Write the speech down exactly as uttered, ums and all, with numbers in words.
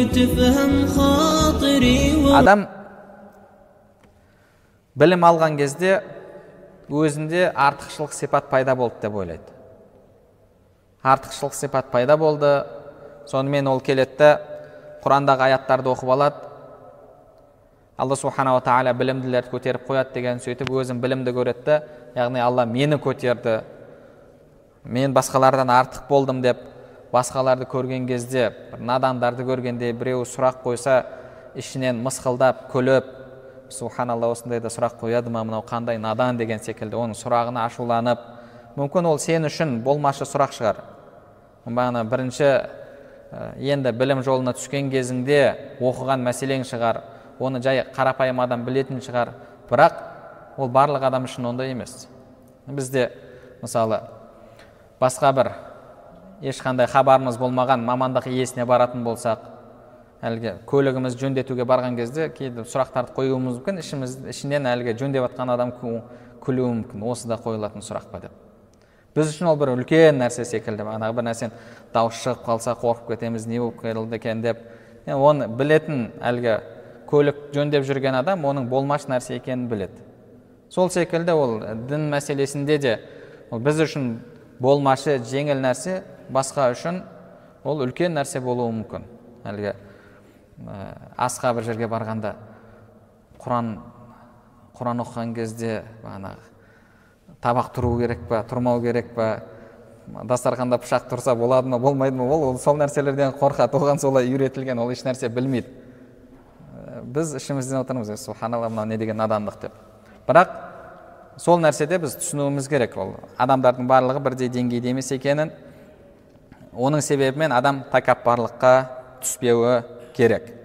وتفهم خاطري Адам білім алған кезде өзінде артықшылық сипат пайда болды деп ойлайды. Артықшылық сипат пайда болды, сонымен ол келетті, Құрандағы аяттарды оқып алады. Алла субханала тағала білімділерді көтеріп қояды деген сөйтіп өзін білімді көретті. Яғни Алла мені көтерді, мен басқалардан артық болдым деп басқаларды көрген кезде, надандарды көргенде біреу сұрақ қойса, ішінен мысқылдап, күліп, субханалла, осындайда сұрақ қояды ма, мынау қандай надан деген секілді, оның сұрағына ашуланып, мүмкін ол сен үшін болмашы сұрақ шығар. Бағана бірінші енді білім жолына түскен кезіңде оқыған мәселең шығар, оны жай қарапайым адам білетін шығар, бірақ ол барлық адам үшін ондай емес. Бізде мысалы басқа бір ешқандай хабарымыз болмаған мамандық иесіне баратын болсақ, әлгі көлігіміз жөндетуге барған кезде кейде сұрақтарды қоюымыз мүмкін, ішіміз ішінен әлгі жөндеп жатқан адам күлуі мүмкін, осы да қойылатын сұрақ па деп. Біз үшін ол бір үлкен нәрсе секілді, бағанағы бір нәрсен дауыс шығып қалса қорқып кетеміз, не болып келді екен деп. Оны білетін әлгі көлік жөндеп жүрген адам оның болмашы нәрсе екенін біледі. Сол секілді ол дін мәселесінде де біз үшін болмашы жеңіл нәрсе, басқа үшін ол үлкен нәрсе болуы мүмкін. Әлгі асқа бір жерге барғанда Құран Құран оқыған кезде бағанағы табақ тұру керек па, тұрмау керек па, дастарханда пышақ тұрса болады ма, болмайды ма, ол сол нәрселерден қорқады, оған солай үйретілген, ол еш нәрсе білмейді. Біз ішімізден отырмыз, субханалла, мынау не деген надандық деп. Бірақ сол нәрседе біз түсінуіміз керек, ол адамдардың барлығы бірдей деңгейде емес екенін, оның себебімен адам тәкаппарлыққа түспеуі керек.